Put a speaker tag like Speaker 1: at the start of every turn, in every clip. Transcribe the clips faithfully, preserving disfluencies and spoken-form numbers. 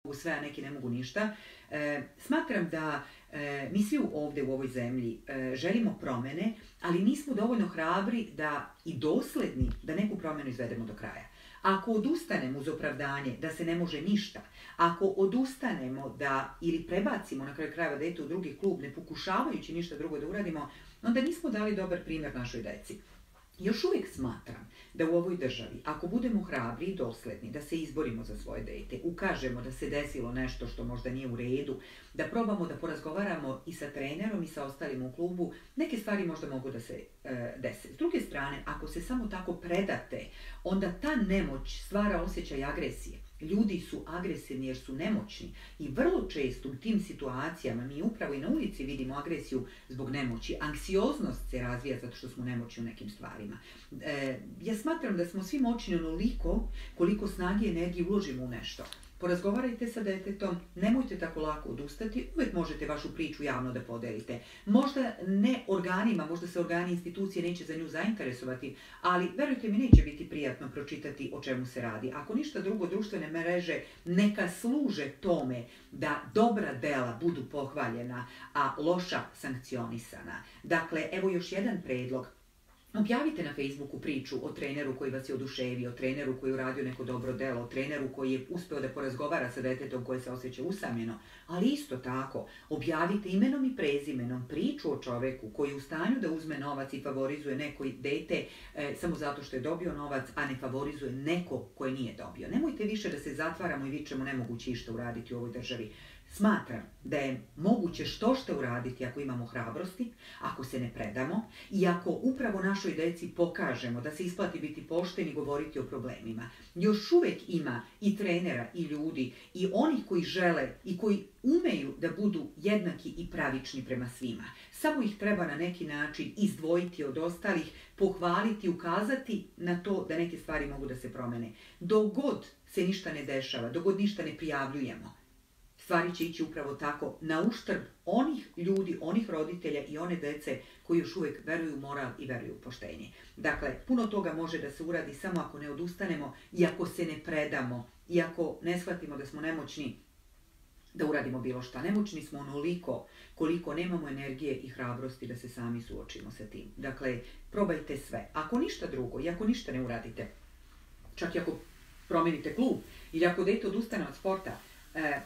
Speaker 1: sve, a neki ne mogu ništa. E, smatram da e, mi svi ovdje u ovoj zemlji e, želimo promjene, ali nismo dovoljno hrabri da i dosledni da neku promjenu izvedemo do kraja. Ako odustanemo uz opravdanje da se ne može ništa, ako odustanemo da ili prebacimo na kraju krajeva dete u drugi klub ne pokušavajući ništa drugo da uradimo, onda nismo dali dobar primjer našoj deci. Još uvijek smatram da u ovoj državi, ako budemo hrabri i dosledni, da se izborimo za svoje dete, ukažemo da se desilo nešto što možda nije u redu, da probamo da porazgovaramo i sa trenerom i sa ostalim u klubu, neke stvari možda mogu da se e, dese. S druge strane, ako se samo tako predate, onda ta nemoć stvara osjećaj agresije. Ljudi su agresivni jer su nemoćni i vrlo često u tim situacijama mi upravo i na ulici vidimo agresiju zbog nemoći. Anksioznost se razvija zato što smo nemoćni u nekim stvarima. E, ja smatram da smo svi moćni onoliko koliko snage i energije uložimo u nešto. Porazgovarajte sa detetom, nemojte tako lako odustati, uvijek možete vašu priču javno da podelite. Možda ne organima, možda se organi institucije neće za nju zainteresovati, ali verujte mi, neće biti prijatno pročitati o čemu se radi. Ako ništa drugo, društvene mreže neka služe tome da dobra dela budu pohvaljena, a loša sankcionisana. Dakle, evo još jedan predlog. Objavite na Facebooku priču o treneru koji vas je oduševio, o treneru koji je uradio neko dobro delo, o treneru koji je uspeo da porazgovara sa detetom koje se osjeća usamljeno, ali isto tako objavite imenom i prezimenom priču o čoveku koji je u stanju da uzme novac i favorizuje neko dete e, samo zato što je dobio novac, a ne favorizuje neko koje nije dobio. Nemojte više da se zatvaramo i vičemo nemoguće išta uraditi u ovoj državi. Smatram da je moguće što što uraditi ako imamo hrabrosti, ako se ne predamo i ako upravo našoj deci pokažemo da se isplati biti pošteni i govoriti o problemima. Još uvijek ima i trenera i ljudi i onih koji žele i koji umeju da budu jednaki i pravični prema svima. Samo ih treba na neki način izdvojiti od ostalih, pohvaliti, ukazati na to da neke stvari mogu da se promene. Dok god se ništa ne dešava, dok god ništa ne prijavljujemo, stvari će ići upravo tako na uštrb onih ljudi, onih roditelja i one dece koji još uvijek veruju u moral i veruju u poštenje. Dakle, puno toga može da se uradi samo ako ne odustanemo i ako se ne predamo i ako ne shvatimo da smo nemoćni da uradimo bilo šta. Nemoćni smo onoliko koliko nemamo energije i hrabrosti da se sami suočimo sa tim. Dakle, probajte sve. Ako ništa drugo i ako ništa ne uradite, čak i ako promijenite klub ili ako dete odustane od sporta, e,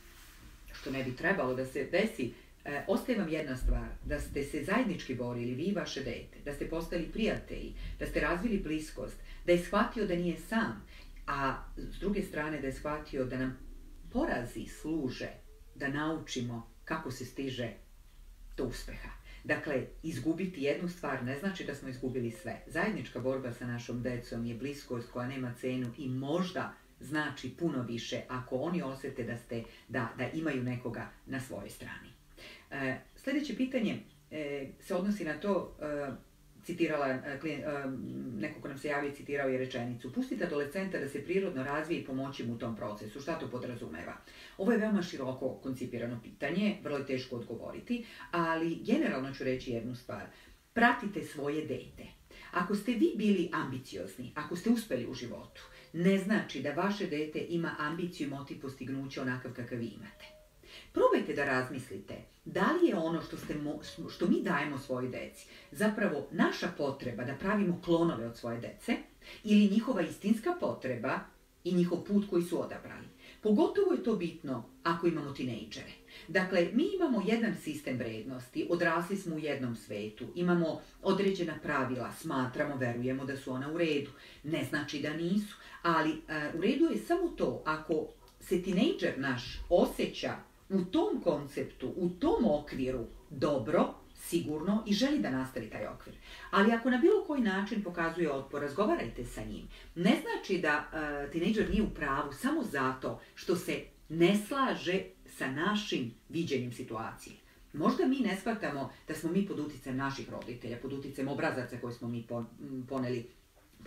Speaker 1: što ne bi trebalo da se desi, e, ostaje vam jedna stvar, da ste se zajednički borili, vi i vaše dete, da ste postali prijatelji, da ste razvili bliskost, da je shvatio da nije sam, a s druge strane da je shvatio da nam porazi služe da naučimo kako se stiže do uspeha. Dakle, izgubiti jednu stvar ne znači da smo izgubili sve. Zajednička borba sa našom decom je bliskost koja nema cenu i možda znači puno više ako oni osjete da, ste, da, da imaju nekoga na svojoj strani. E, sljedeće pitanje e, se odnosi na to, e, citirala, e, neko ko nam se javio citirao je rečenicu: pustite adolescenta da se prirodno razvije i pomoći mu u tom procesu. Šta to podrazumeva? Ovo je veoma široko koncipirano pitanje, vrlo je teško odgovoriti, ali generalno ću reći jednu stvar. Pratite svoje dete. Ako ste vi bili ambiciozni, ako ste uspeli u životu, ne znači da vaše dete ima ambiciju i motiv postignuća onakav kakav vi imate. Probajte da razmislite da li je ono što, ste, što mi dajemo svojoj deci zapravo naša potreba da pravimo klonove od svoje dece ili njihova istinska potreba i njihov put koji su odabrali. Pogotovo je to bitno ako imamo tinejdžere. Dakle, mi imamo jedan sistem vrednosti, odrasli smo u jednom svetu, imamo određena pravila, smatramo, verujemo da su ona u redu. Ne znači da nisu, ali uh, u redu je samo to ako se tinejdžer naš osjeća u tom konceptu, u tom okviru dobro, sigurno i želi da nastavi taj okvir. Ali ako na bilo koji način pokazuje otpor, razgovarajte sa njim. Ne znači da uh, tinejdžer nije u pravu samo zato što se ne slaže sa našim viđenjem situacije. Možda mi ne shvatamo da smo mi pod utjecajem naših roditelja, pod utjecajem obrazaca koje smo mi poneli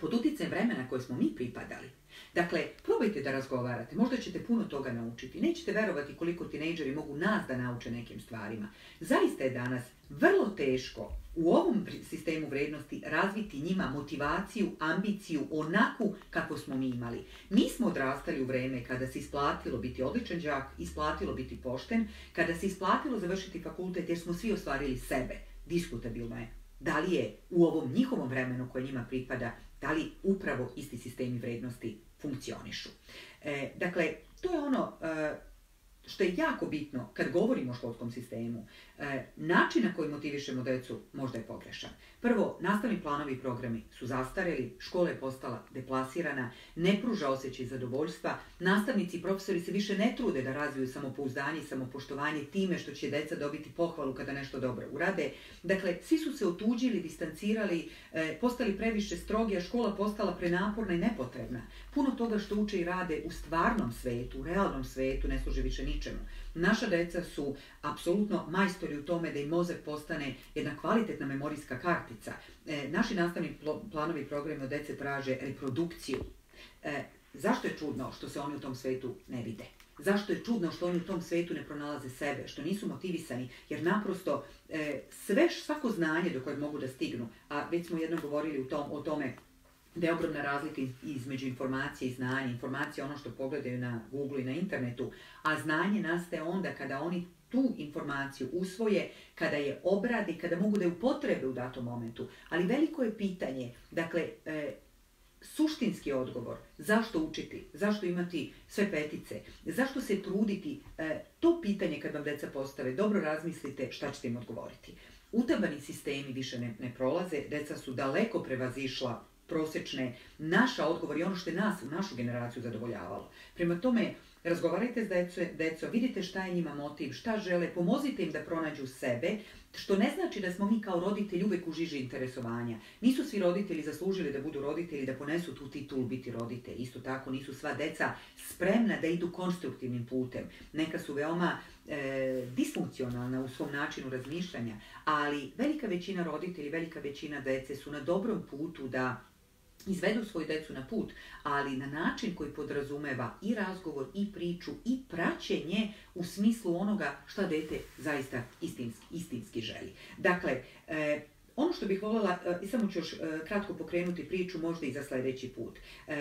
Speaker 1: pod utjecajem vremena koje smo mi pripadali. Dakle, probajte da razgovarate, možda ćete puno toga naučiti. Nećete verovati koliko tinejdžeri mogu nas da nauče nekim stvarima. Zaista je danas vrlo teško u ovom sistemu vrednosti razviti njima motivaciju, ambiciju onakvu kako smo mi imali. Mi smo odrastali u vreme kada se isplatilo biti odličan đak, isplatilo biti pošten, kada se isplatilo završiti fakultet jer smo svi ostvarili sebe. Diskutabilno je da li je u ovom njihovom vremenu koje njima pripada, da li upravo isti sistemi vrednosti funkcionišu. E, dakle, to je ono e, što je jako bitno kad govorimo o školskom sistemu. E, način na koji motivišemo decu možda je pogrešan. Prvo, nastavni planovi i programi su zastareli, škola je postala deplasirana, ne pruža osjećaj zadovoljstva, nastavnici i profesori se više ne trude da razviju samopouzdanje i samopoštovanje time što će deca dobiti pohvalu kada nešto dobro urade. Dakle, svi su se otuđili, distancirali, e, postali previše strogi, a škola postala prenaporna i nepotrebna. Puno toga što uče i rade u stvarnom svetu, u realnom svetu ne služi više ničemu. Naša deca su apsolutno majstori u tome da im mozak postane jedna kvalitetna memorijska kartica. E, naši nastavni planovi i programi od dece traže reprodukciju. E, zašto je čudno što se oni u tom svetu ne vide? Zašto je čudno što oni u tom svetu ne pronalaze sebe, što nisu motivisani, jer naprosto e, sve, svako znanje do kojeg mogu da stignu, a već smo jednom govorili u tom, o tome da je ogromna razlika između informacije i znanja. Informacija je ono što pogledaju na Google i na internetu, a znanje nastaje onda kada oni tu informaciju usvoje, kada je obrade, kada mogu da je upotrebe u datom momentu. Ali veliko je pitanje, dakle, e, suštinski odgovor, zašto učiti, zašto imati sve petice, zašto se truditi, e, to pitanje kad vam deca postave, dobro razmislite šta ćete im odgovoriti. Utabani sistemi više ne, ne prolaze, deca su daleko prevazišla prosječne, naša odgovor je ono što je nas, u našu generaciju zadovoljavalo. Prema tome, razgovarajte s deco, deco, vidite šta je njima motiv, šta žele, pomozite im da pronađu sebe, što ne znači da smo mi kao roditelji uvek u žiži interesovanja. Nisu svi roditelji zaslužili da budu roditelji, da ponesu tu titulu biti roditelj. Isto tako nisu sva deca spremna da idu konstruktivnim putem. Neka su veoma e, disfunkcionalna u svom načinu razmišljanja, ali velika većina roditelji, velika većina dece su na dobrom putu da izvedu svoju decu na put, ali na način koji podrazumeva i razgovor, i priču, i praćenje u smislu onoga šta dete zaista istinski, istinski želi. Dakle, e, ono što bih voljela, i samo ću još kratko pokrenuti priču, možda i za sljedeći put.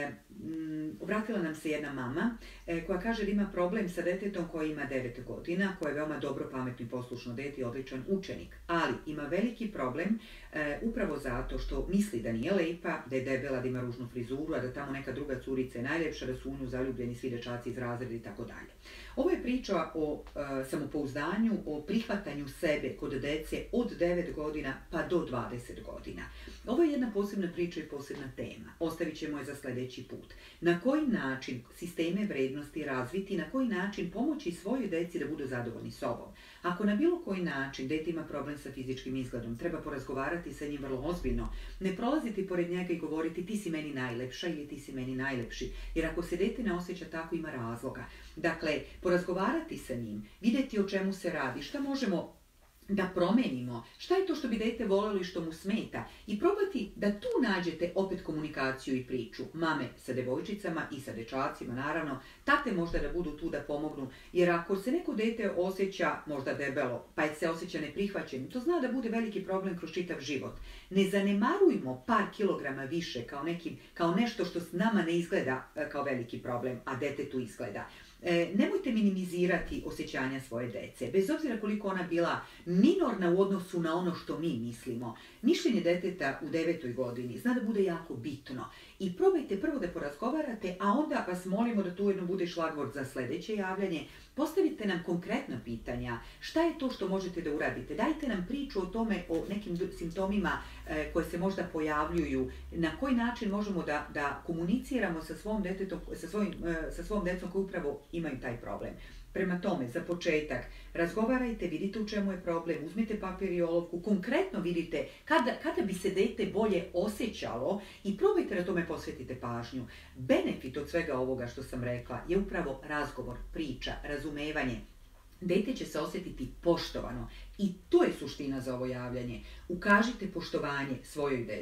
Speaker 1: Obratila nam se jedna mama koja kaže da ima problem sa detetom koje ima devet godina, koje je veoma dobro, pametno i poslušno dete i odličan učenik. Ali ima veliki problem upravo zato što misli da nije lepa, da je debela, da ima ružnu frizuru, a da tamo neka druga curica je najljepša, da su u nju zaljubljeni svi dečaci iz razreda i tako dalje. Ovo je priča o e, samopouzdanju, o prihvatanju sebe kod dece od devet godina pa do dvadeset godina. Ovo je jedna posebna priča i posebna tema. Ostavit ćemo je za sljedeći put. Na koji način sisteme vrednosti razviti, na koji način pomoći svojoj deci da budu zadovoljni sobom. Ako na bilo koji način dete ima problem sa fizičkim izgledom, treba porazgovarati sa njim vrlo ozbiljno. Ne prolaziti pored njega i govoriti ti si meni najlepša ili ti si meni najlepši. Jer ako se dete ne osjeća tako, ima razloga. Dakle, porazgovarati sa njim, vidjeti o čemu se radi, šta možemo da promenimo, šta je to što bi dete voljelo i što mu smeta i probati da tu nađete opet komunikaciju i priču. Mame sa devojčicama i sa dečacima, naravno, tate možda da budu tu da pomognu, jer ako se neko dete osjeća možda debelo, pa se osjeća neprihvaćenim, to zna da bude veliki problem kroz čitav život. Ne zanemarujmo par kilograma više kao, nekim, kao nešto što s nama ne izgleda kao veliki problem, a detetu izgleda. E, nemojte minimizirati osjećanja svoje dece, bez obzira koliko ona bila minorna u odnosu na ono što mi mislimo. Mišljenje deteta u devetoj godini zna da bude jako bitno i probajte prvo da porazgovarate, a onda vas molimo da tu jedno bude šlagvort za sljedeće javljanje. Postavite nam konkretna pitanja, šta je to što možete da uradite, dajte nam priču o tome, o nekim simptomima e, koje se možda pojavljuju, na koji način možemo da, da komuniciramo sa svom detetom, sa, svojim, e, sa svom decom koji upravo imaju taj problem. Prema tome, za početak, razgovarajte, vidite u čemu je problem, uzmite papir i olovku, konkretno vidite kada, kada bi se dete bolje osjećalo i probajte da tome posvetite pažnju. Benefit od svega ovoga što sam rekla je upravo razgovor, priča, razumevanje. Dete će se osjetiti poštovano i to je suština za ovo javljanje. Ukažite poštovanje svojoj deci.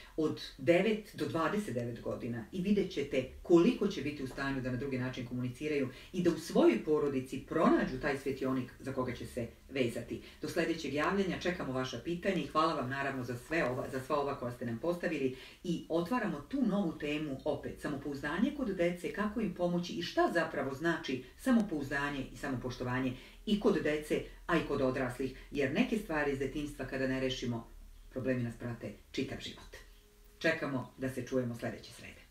Speaker 1: od devet do dvadeset devet godina i vidjet ćete koliko će biti u stanju da na drugi način komuniciraju i da u svojoj porodici pronađu taj svetionik za koga će se vezati. Do sljedećeg javljanja čekamo vaša pitanja i hvala vam naravno za, sve ova, za sva ova koja ste nam postavili i otvaramo tu novu temu opet, samopouzdanje kod dece, kako im pomoći i šta zapravo znači samopouzdanje i samopoštovanje i kod dece, a i kod odraslih, jer neke stvari iz detinjstva kada ne rešimo, problemi nas prate čitav život. Čekamo da se čujemo sljedeće srede.